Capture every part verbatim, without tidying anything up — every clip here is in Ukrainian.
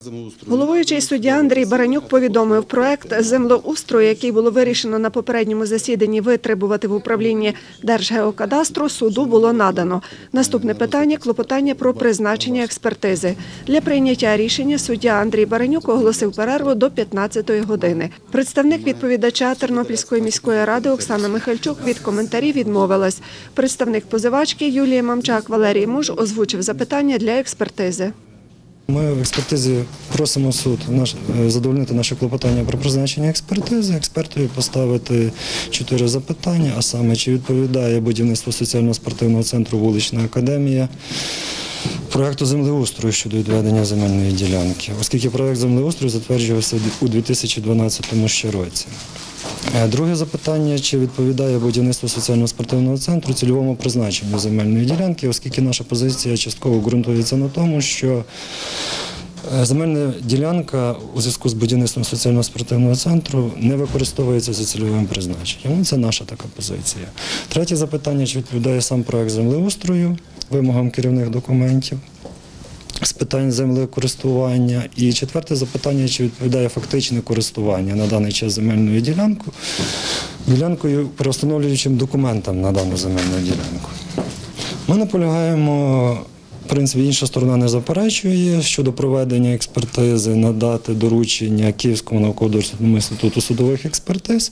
Головуючий суддя Андрій Баранюк повідомив, проект землеустрою, який було вирішено на попередньому засіданні витребувати в управлінні Держгеокадастру, суду було надано. Наступне питання – клопотання про призначення експертизи. Для прийняття рішення суддя Андрій Баранюк оголосив перерву до п'ятнадцятої години. Представник відповідача Тернопільської міської ради Оксана Михальчук від коментарів відмовилась. Представник позивачки Юлія Мамчак Валерій Муж озвучив запитання для експертизи. Ми в експертизі просимо суд задовольнити наше клопотання про призначення експертизи, експертові поставити чотири запитання, а саме, чи відповідає будівництво соціально-спортивного центру «Вулична академія» проєкту землеустрою щодо відведення земельної ділянки, оскільки проєкт землеустрою затверджувався у дві тисячі дванадцятому ще році. Друге запитання, чи відповідає будівництво соціально-спортивного центру цільовому призначенню земельної ділянки, оскільки наша позиція частково ґрунтується на тому, що земельна ділянка у зв'язку з будівництвом соціально-спортивного центру не використовується за цільовим призначенням. Це наша така позиція. Третє запитання, чи відповідає сам проєкт землеустрою вимогам керівних документів з питань землекористування. І четверте запитання, чи відповідає фактичне користування на даний час земельною ділянкою, ділянкою переустановлюючим документам на дану земельну ділянку. Ми наполягаємо, в принципі, інша сторона не заперечує щодо проведення експертизи, надати доручення Київському науково-дослідному інституту судових експертиз,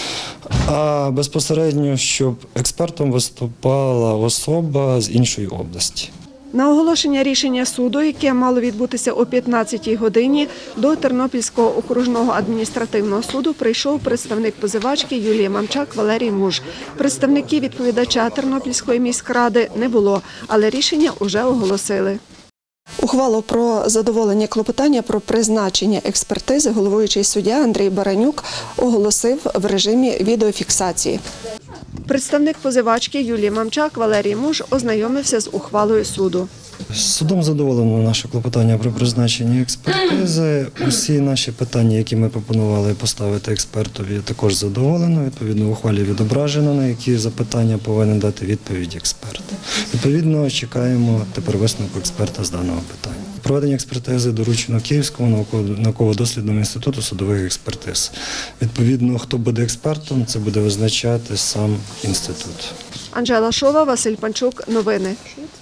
а безпосередньо, щоб експертом виступала особа з іншої області. На оголошення рішення суду, яке мало відбутися о п'ятнадцятій годині, до Тернопільського окружного адміністративного суду прийшов представник позивачки Юлія Мамчак Валерій Муж. Представників відповідача Тернопільської міськради не було, але рішення уже оголосили. Ухвалу про задоволення клопотання про призначення експертизи головуючий суддя Андрій Баранюк оголосив в режимі відеофіксації. Представник позивачки Юлії Мамчак Валерій Муж ознайомився з ухвалою суду. Судом задоволено наше клопотання про призначення експертизи. Усі наші питання, які ми пропонували поставити експертові, також задоволено. Відповідно, в ухвалі відображено, на які запитання повинен дати відповідь експерт. Відповідно, чекаємо тепер висновку експерта з даного питання. Проведення експертизи доручено Київському науково-дослідному інституту судових експертиз. Відповідно, хто буде експертом, це буде визначати сам інститут. Анжела Шова, Василь Панчук. Новини.